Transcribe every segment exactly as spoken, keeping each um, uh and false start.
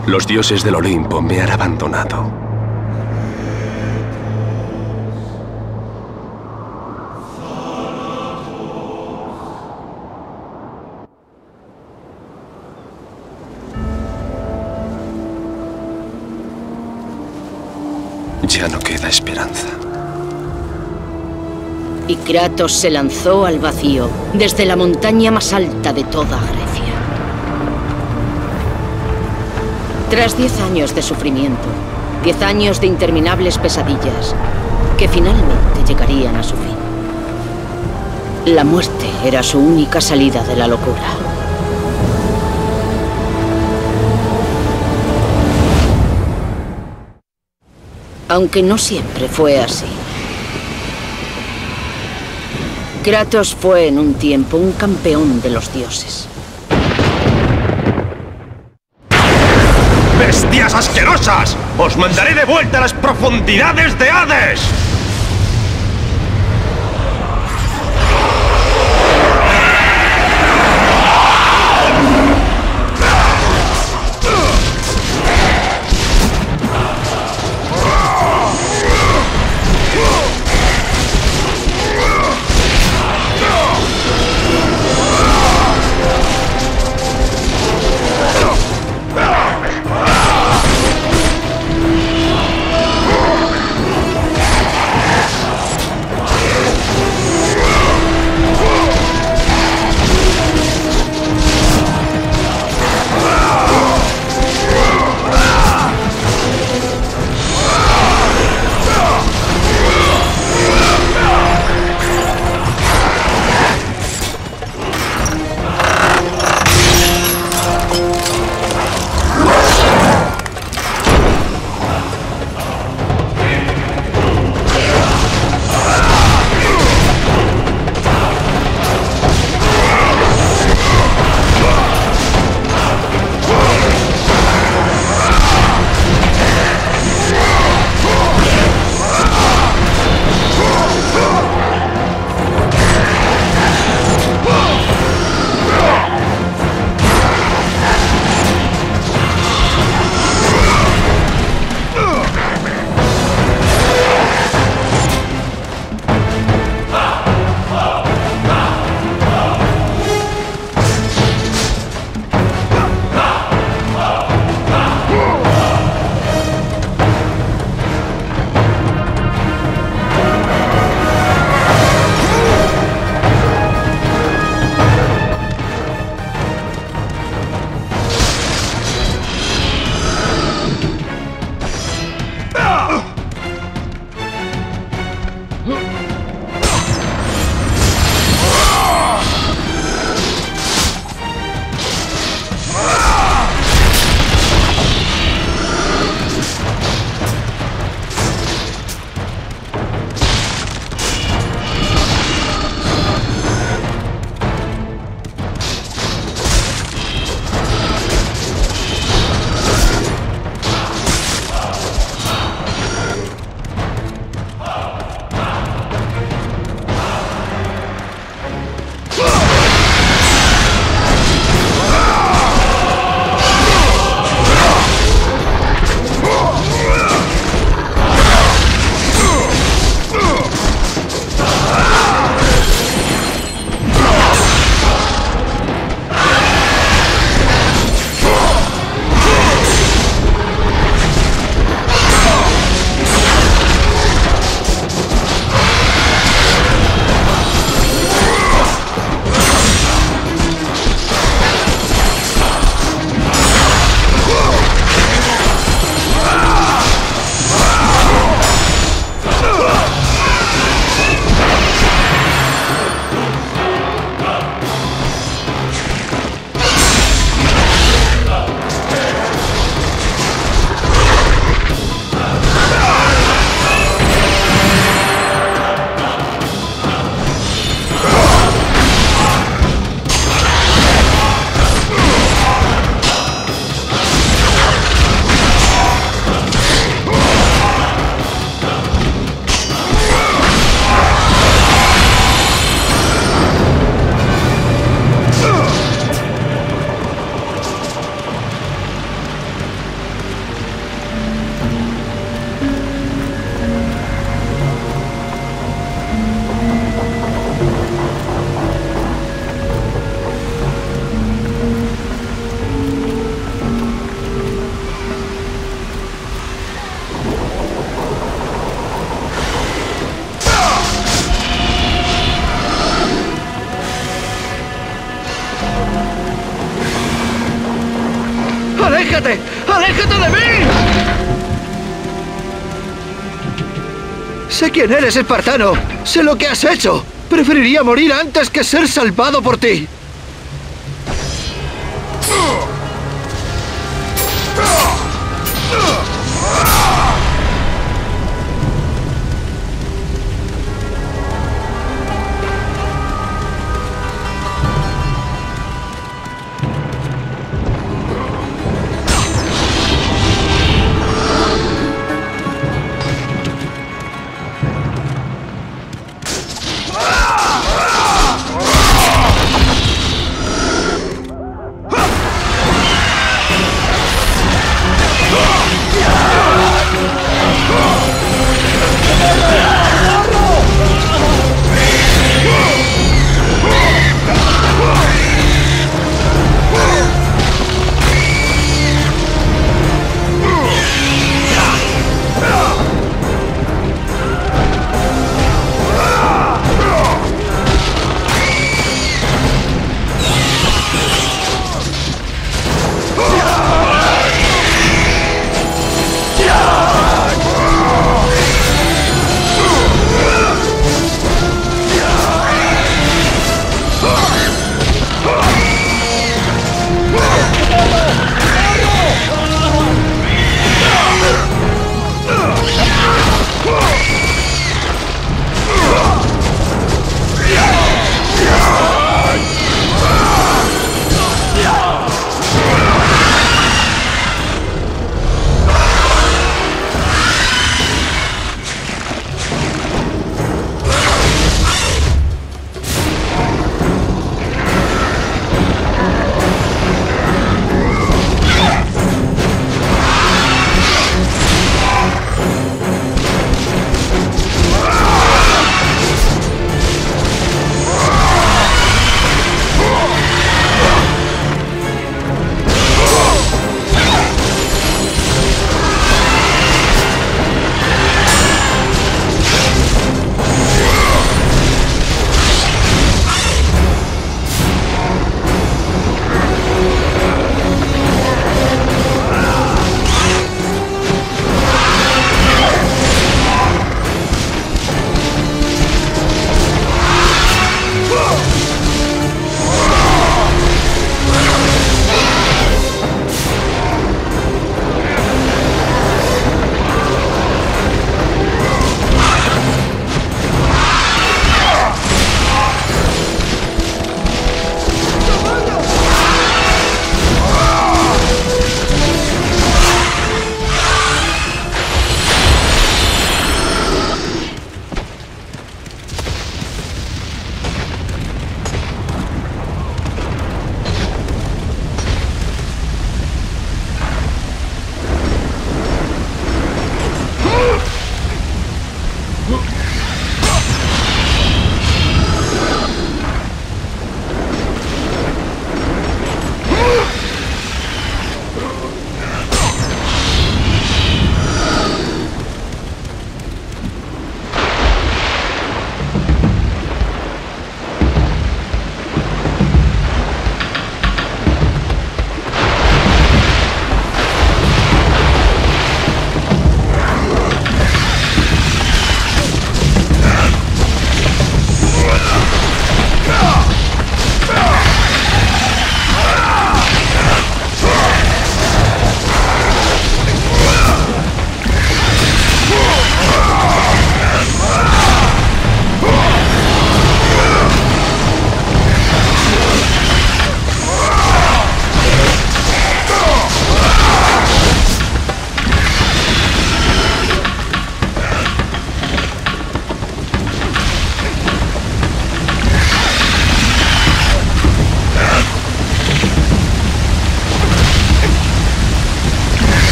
Los dioses del Olimpo me han abandonado. Ya no queda esperanza. Y Kratos se lanzó al vacío, desde la montaña más alta de toda Grecia. Tras diez años de sufrimiento, diez años de interminables pesadillas, que finalmente llegarían a su fin. La muerte era su única salida de la locura. Aunque no siempre fue así. Kratos fue en un tiempo un campeón de los dioses. ¡Bestias asquerosas! ¡Os mandaré de vuelta a las profundidades de Hades! ¡Aléjate! ¡Aléjate de mí! Sé quién eres, espartano. Sé lo que has hecho. Preferiría morir antes que ser salvado por ti.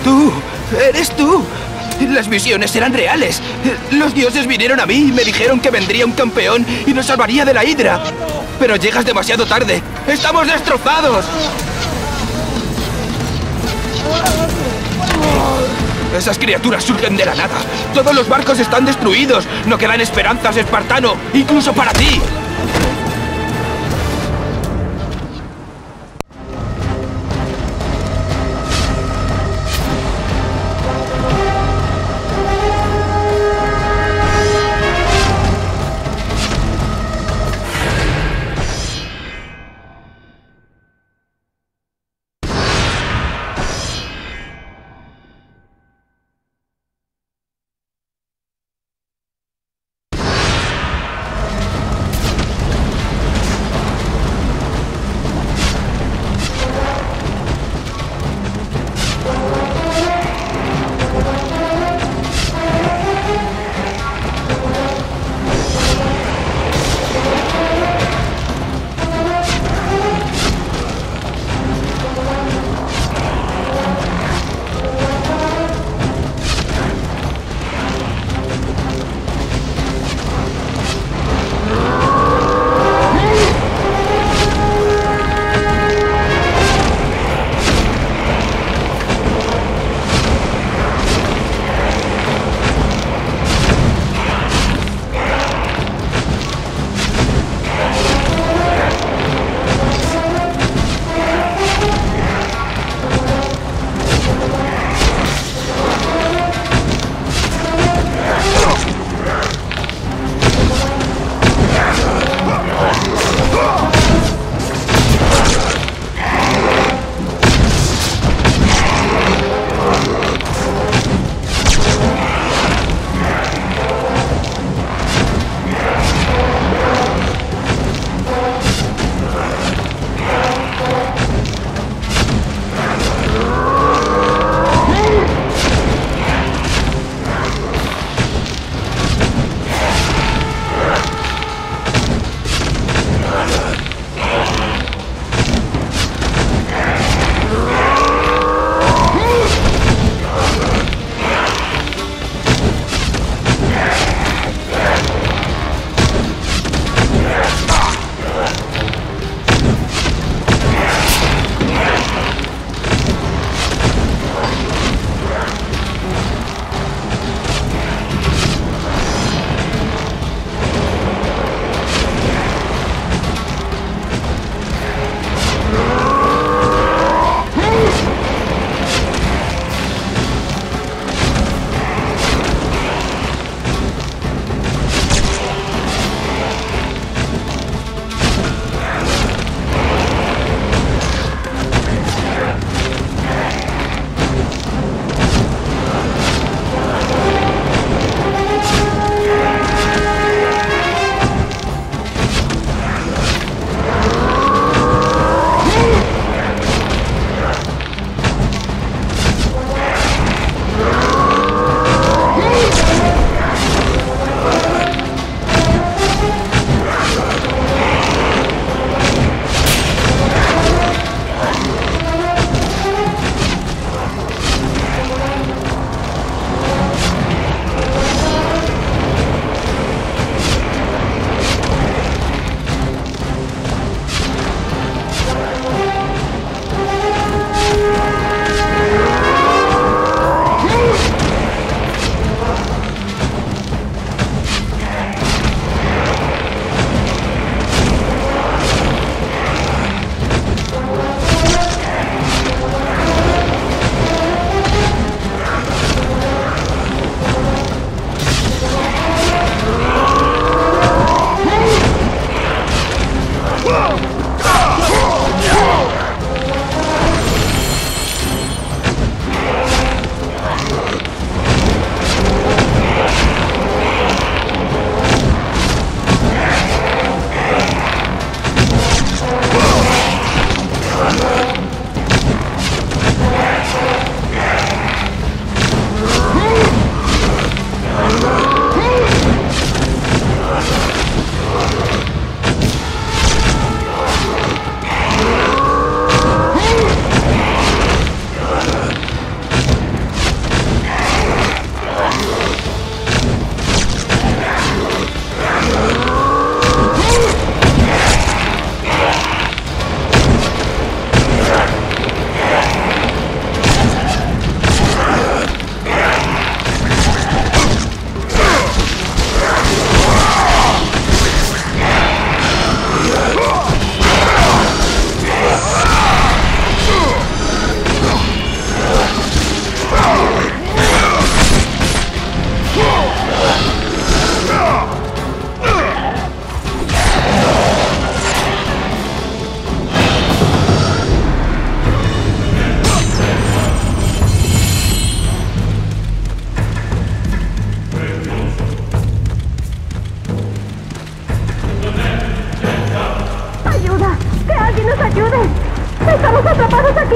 Tú, eres tú. Las visiones eran reales. Los dioses vinieron a mí y me dijeron que vendría un campeón y nos salvaría de la hidra. Pero llegas demasiado tarde. ¡Estamos destrozados! Esas criaturas surgen de la nada. Todos los barcos están destruidos. No quedan esperanzas, espartano, incluso para ti.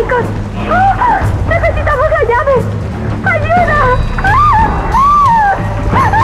chicos! ¡Ah! ¡Necesitamos la llave! ¡Ayuda! ¡Ah! ¡Ah! ¡Ah!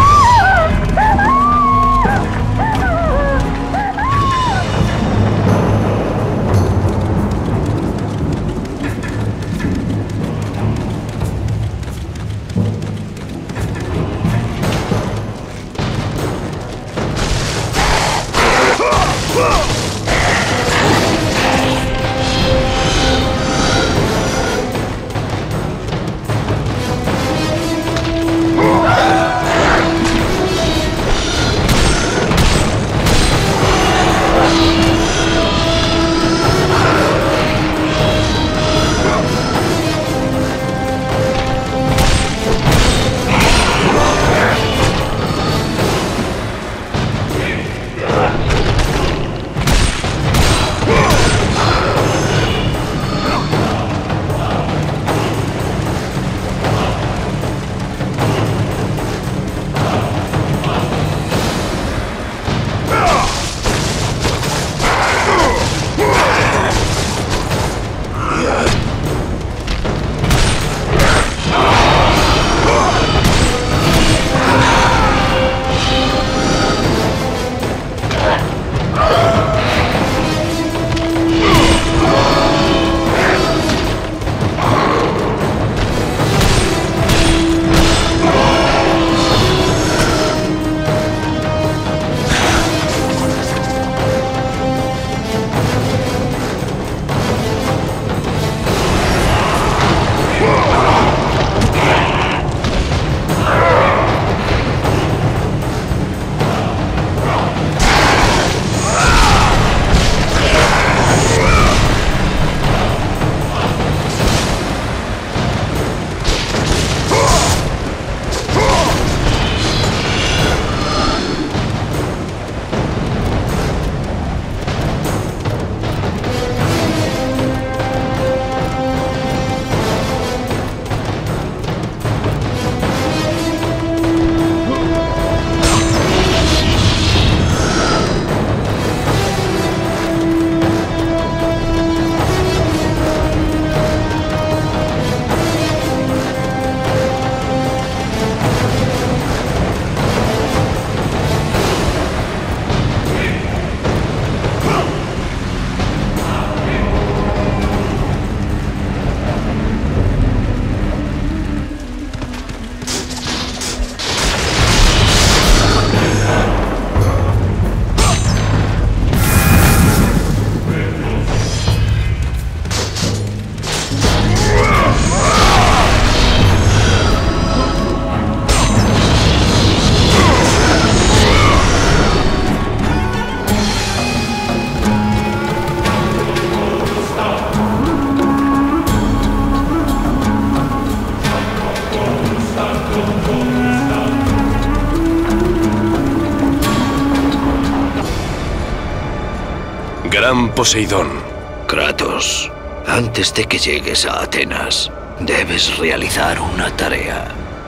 Gran Poseidón. Kratos, antes de que llegues a Atenas, debes realizar una tarea.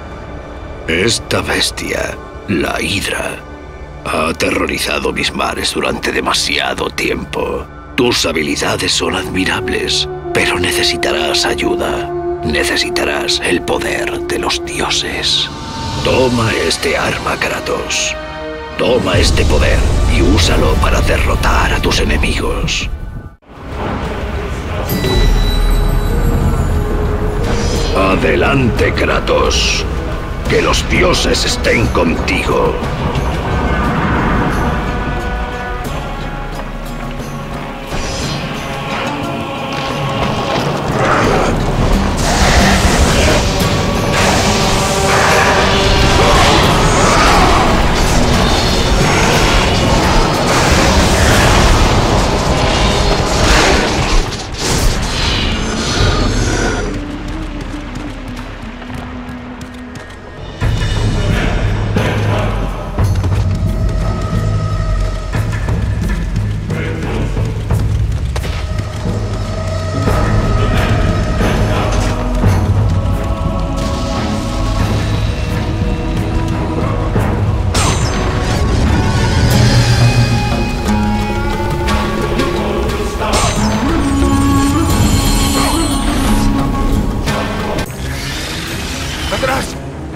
Esta bestia, la Hidra, ha aterrorizado mis mares durante demasiado tiempo. Tus habilidades son admirables, pero necesitarás ayuda. Necesitarás el poder de los dioses. Toma este arma, Kratos. Toma este poder y úsalo para derrotar a tus enemigos. Adelante, Kratos. Que los dioses estén contigo.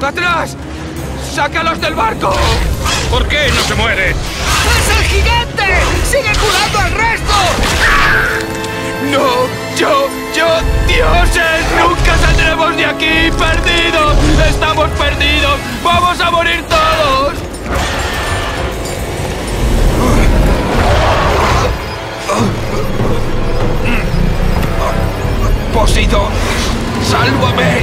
¡Atrás! ¡Sácalos del barco! ¿Por qué no se muere? ¡Es el gigante! ¡Sigue curando al resto! ¡No! ¡Yo! ¡Yo! ¡Dioses! ¡Nunca saldremos de aquí! ¡Perdidos! ¡Estamos perdidos! ¡Vamos a morir todos! ¡Poseidón! ¡Sálvame!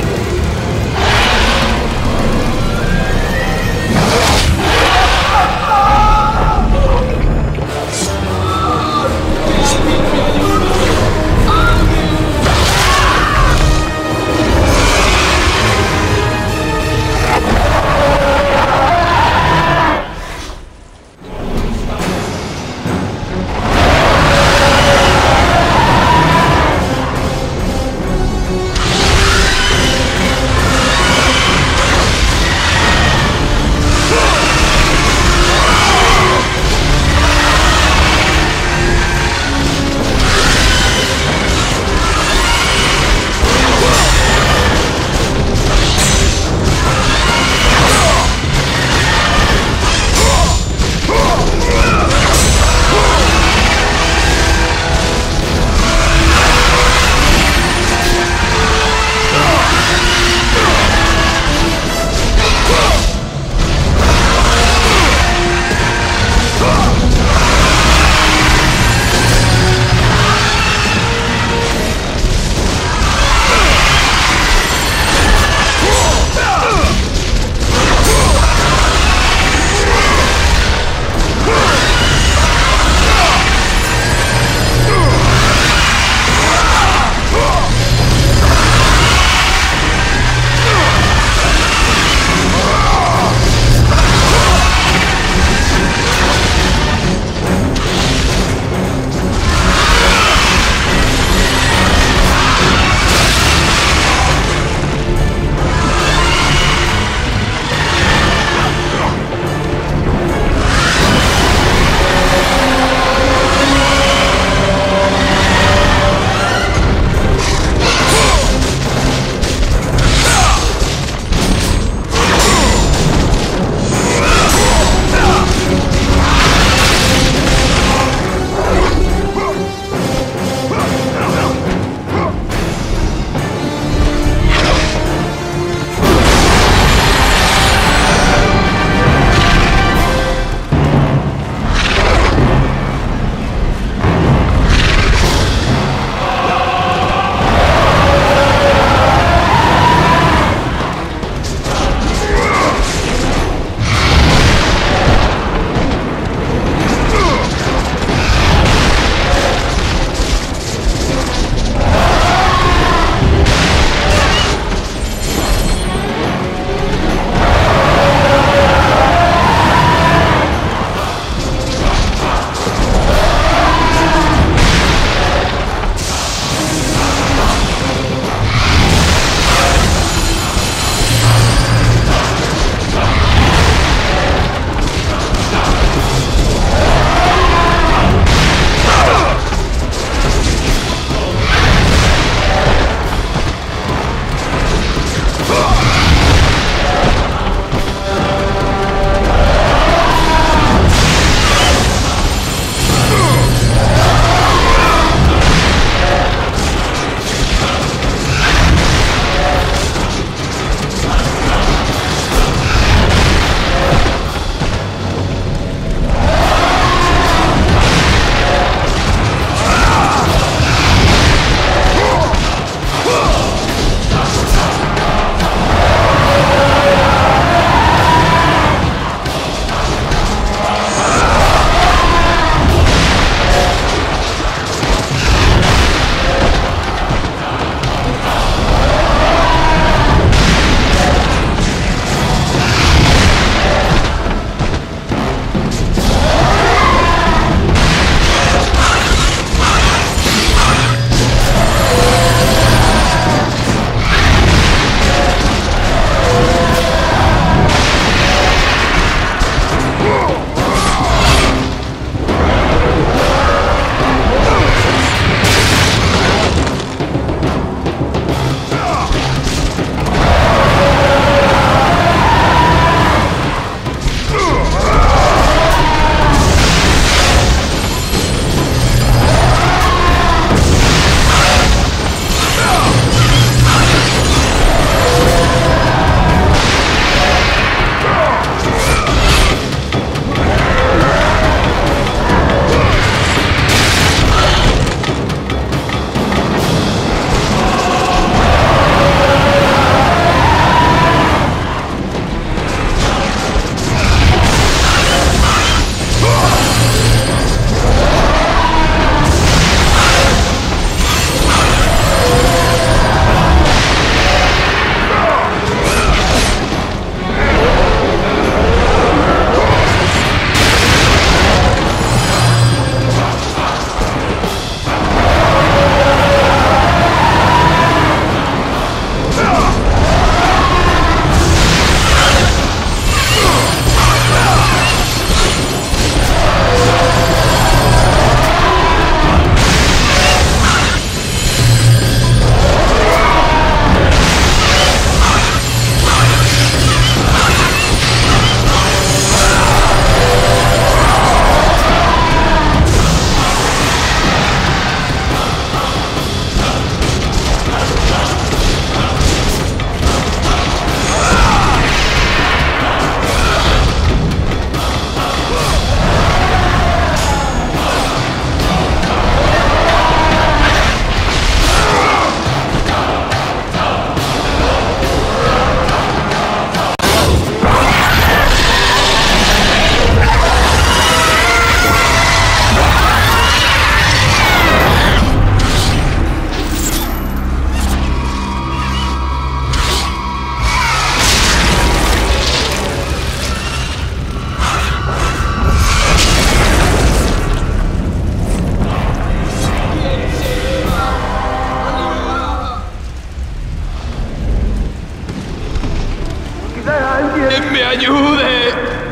ayude!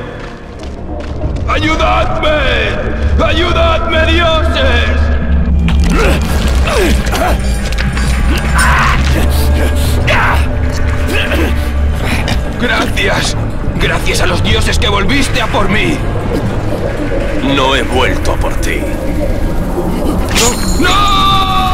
¡Ayudadme! ¡Ayudadme, dioses! ¡Gracias! ¡Gracias a los dioses que volviste a por mí! No he vuelto a por ti. ¡No! ¡No!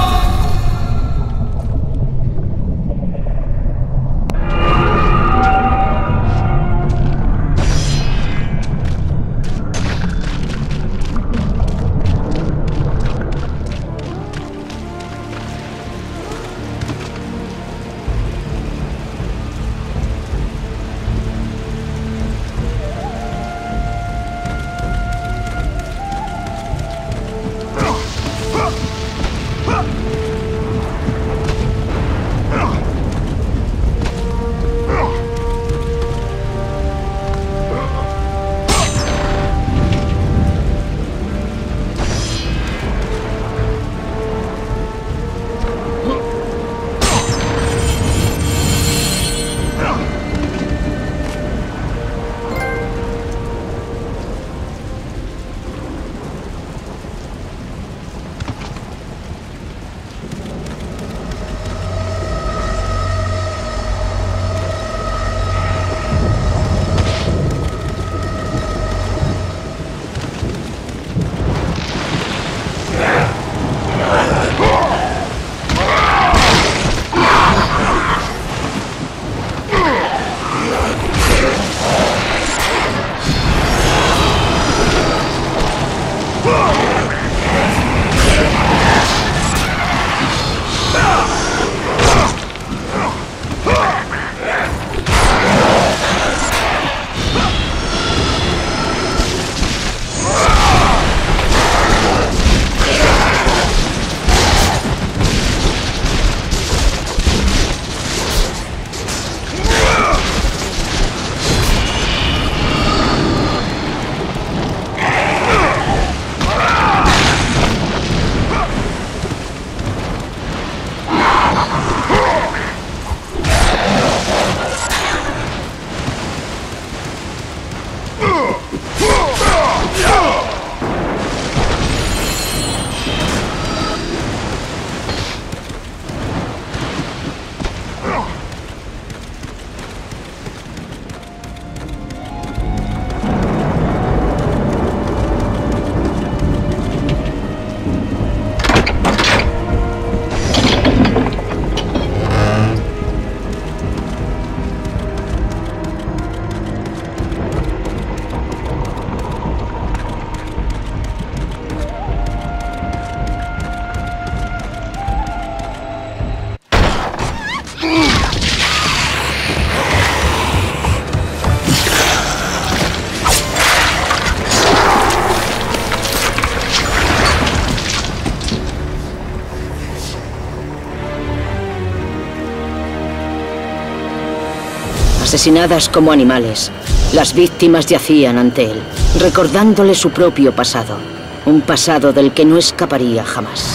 Asesinadas como animales, las víctimas yacían ante él, recordándole su propio pasado. Un pasado del que no escaparía jamás.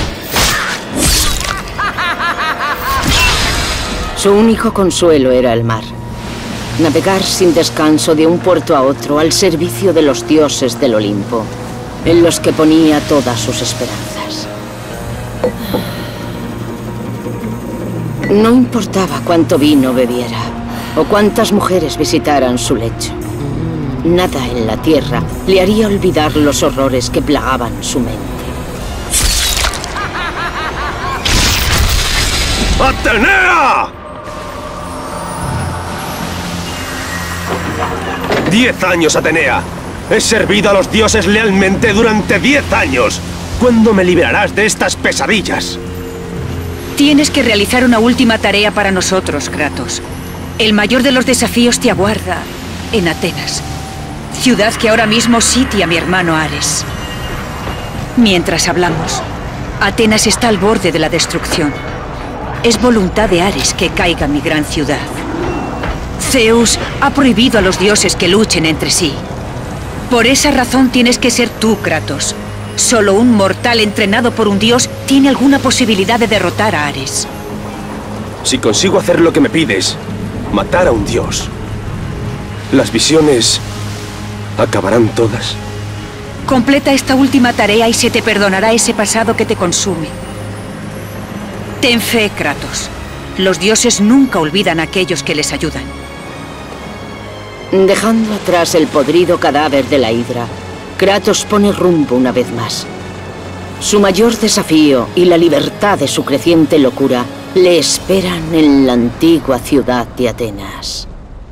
Su único consuelo era el mar. Navegar sin descanso de un puerto a otro al servicio de los dioses del Olimpo, en los que ponía todas sus esperanzas. No importaba cuánto vino bebiera, o cuántas mujeres visitaran su lecho. Nada en la tierra le haría olvidar los horrores que plagaban su mente. ¡Atenea! ¡Diez años, Atenea! He servido a los dioses lealmente durante diez años. ¿Cuándo me liberarás de estas pesadillas? Tienes que realizar una última tarea para nosotros, Kratos. El mayor de los desafíos te aguarda en Atenas, ciudad que ahora mismo sitia a mi hermano Ares. Mientras hablamos, Atenas está al borde de la destrucción. Es voluntad de Ares que caiga mi gran ciudad. Zeus ha prohibido a los dioses que luchen entre sí. Por esa razón tienes que ser tú, Kratos. Solo un mortal entrenado por un dios tiene alguna posibilidad de derrotar a Ares. Si consigo hacer lo que me pides, matar a un dios, ¿Las visiones acabarán todas? Completa esta última tarea y se te perdonará ese pasado que te consume. Ten fe, Kratos. Los dioses nunca olvidan a aquellos que les ayudan. Dejando atrás el podrido cadáver de la Hidra, Kratos pone rumbo una vez más. Su mayor desafío y la libertad de su creciente locura le esperan en la antigua ciudad de Atenas.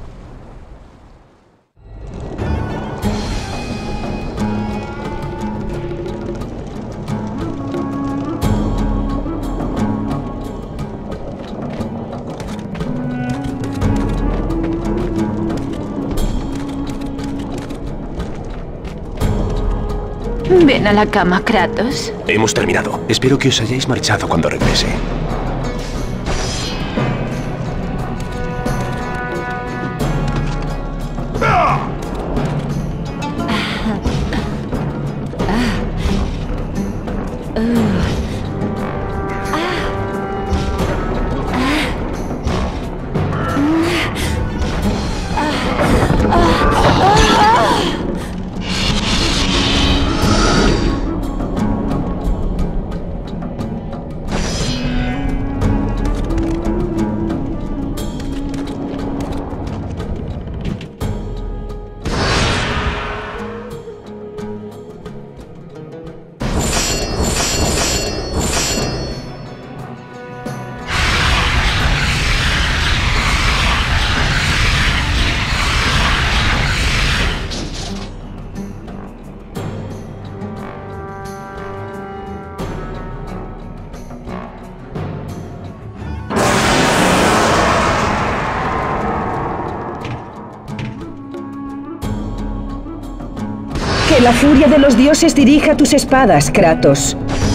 Ven a la cama, Kratos. Hemos terminado. Espero que os hayáis marchado cuando regrese. Que la furia de los dioses dirija tus espadas, Kratos.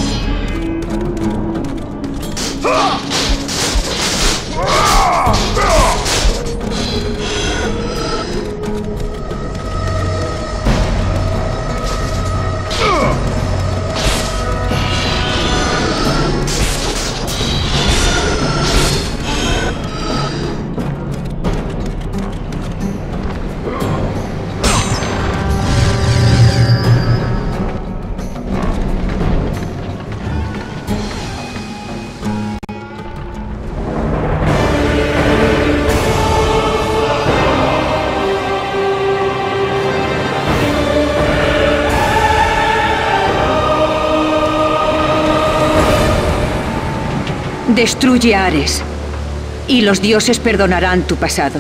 Destruye a Ares, y los dioses perdonarán tu pasado.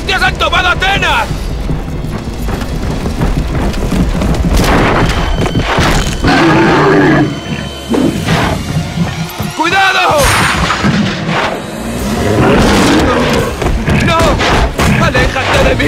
bestias han tomado Atenas! ¡Cuidado! ¡No! ¡No! ¡Aléjate de mí!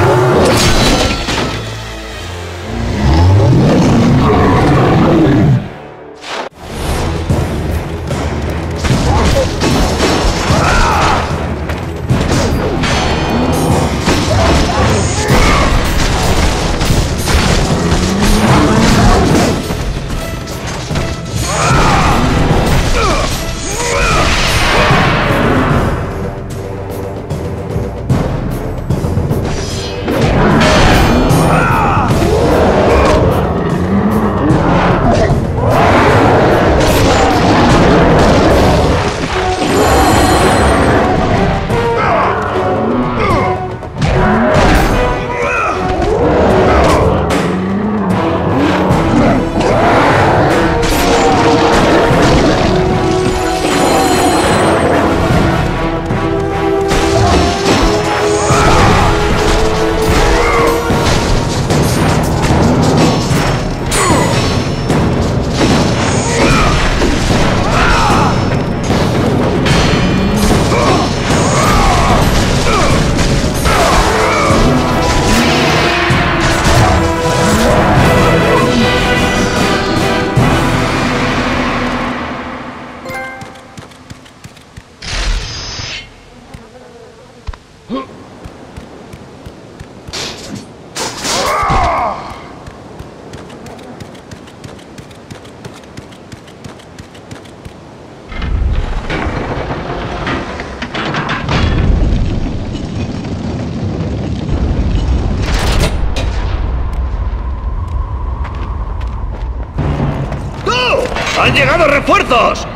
¡Han llegado refuerzos!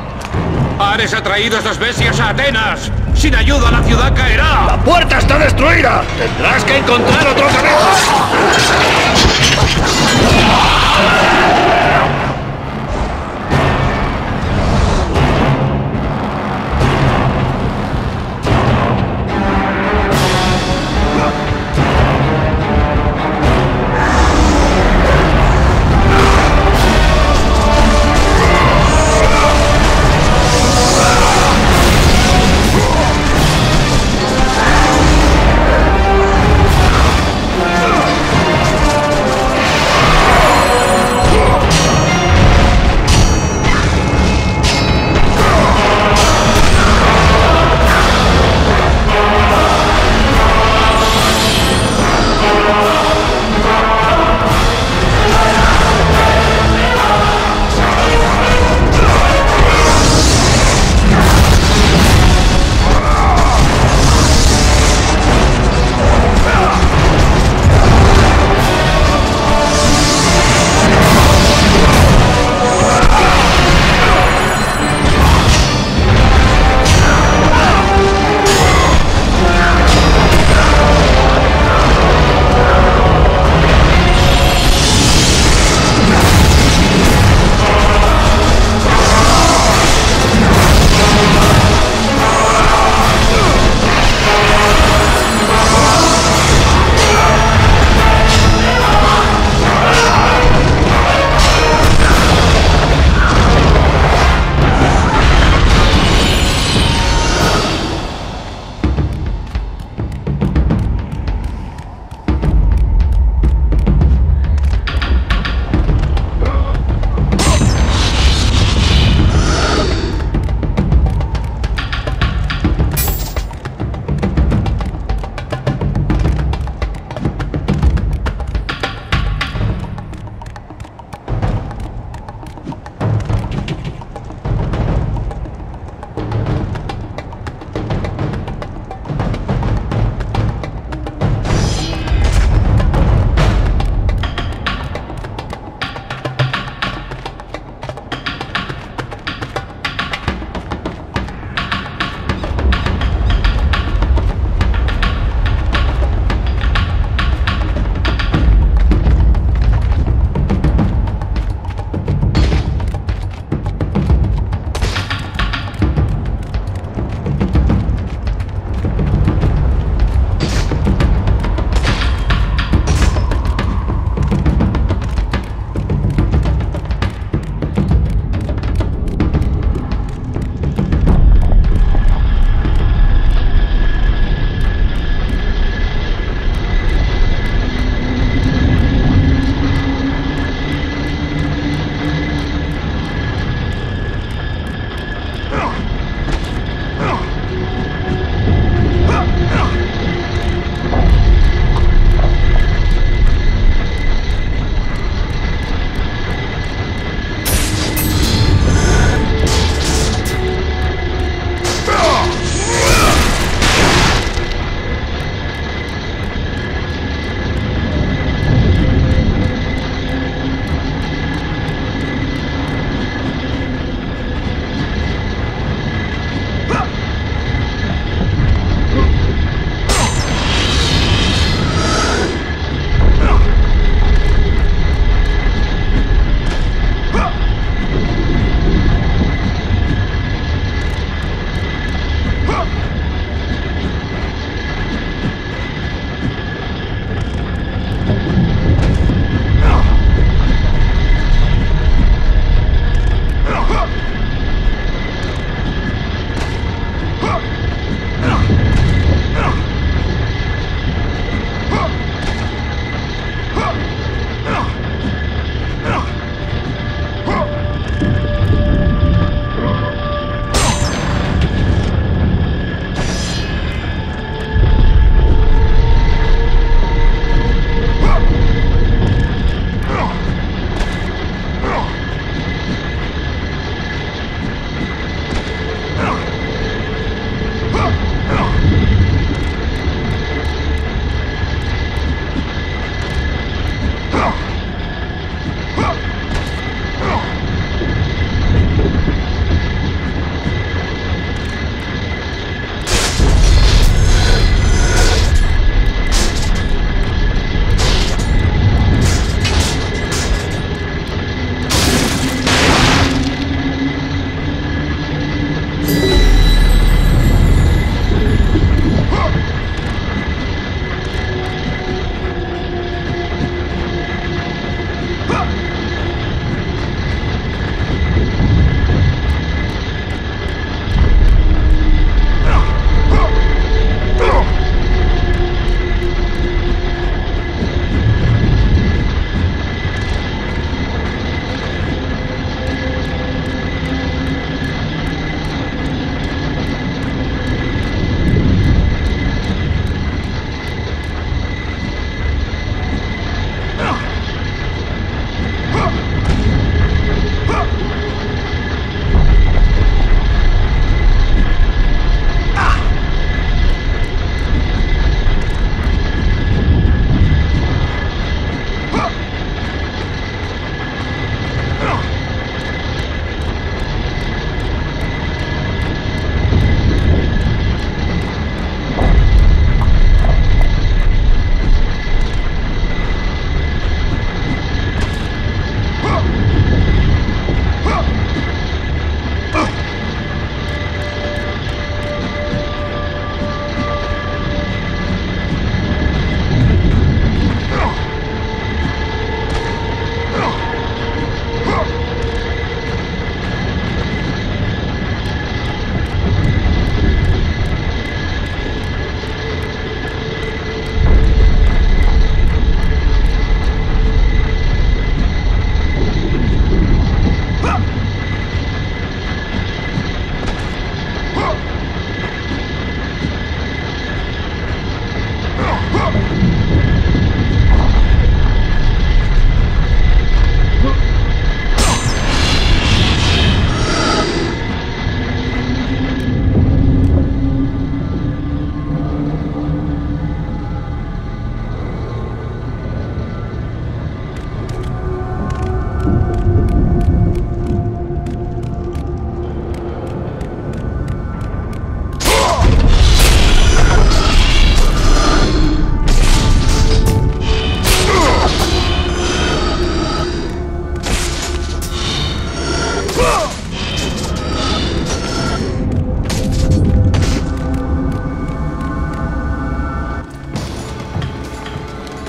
Ares ha traído estas bestias a Atenas. Sin ayuda la ciudad caerá. ¡La puerta está destruida! ¡Tendrás que encontrar otro camino!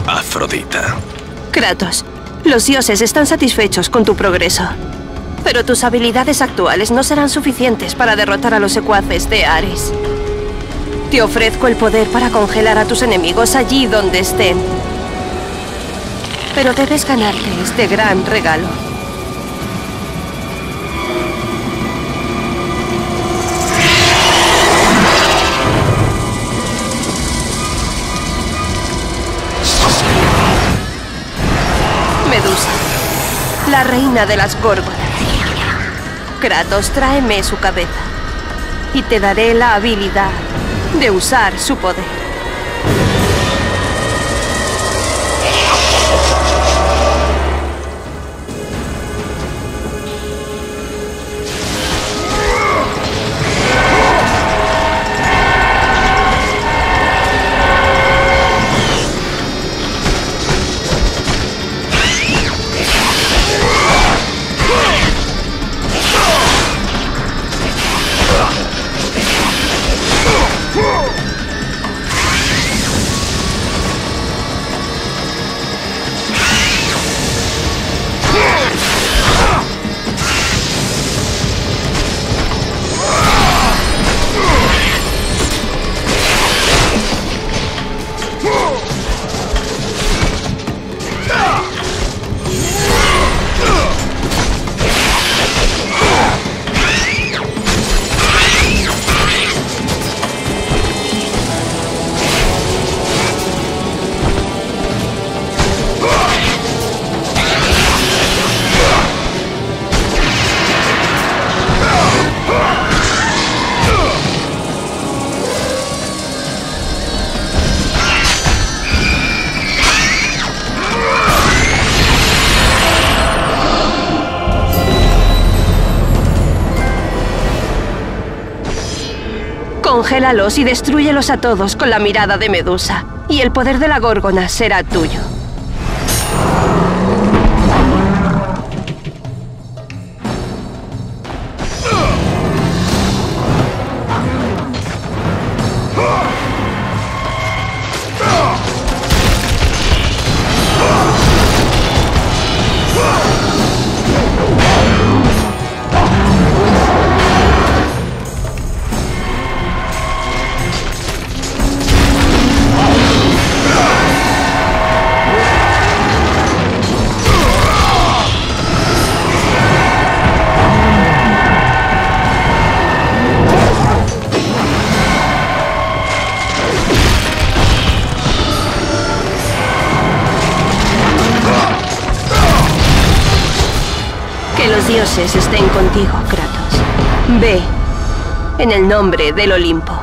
Afrodita. Kratos, los dioses están satisfechos con tu progreso. Pero tus habilidades actuales no serán suficientes para derrotar a los secuaces de Ares. Te ofrezco el poder para congelar a tus enemigos allí donde estén. Pero debes ganarte este gran regalo. Medusa, la reina de las górgonas. Kratos, tráeme su cabeza y te daré la habilidad de usar su poder. Congélalos y destrúyelos a todos con la mirada de Medusa, y el poder de la Górgona será tuyo. Dioses estén contigo, Kratos. Ve, en el nombre del Olimpo.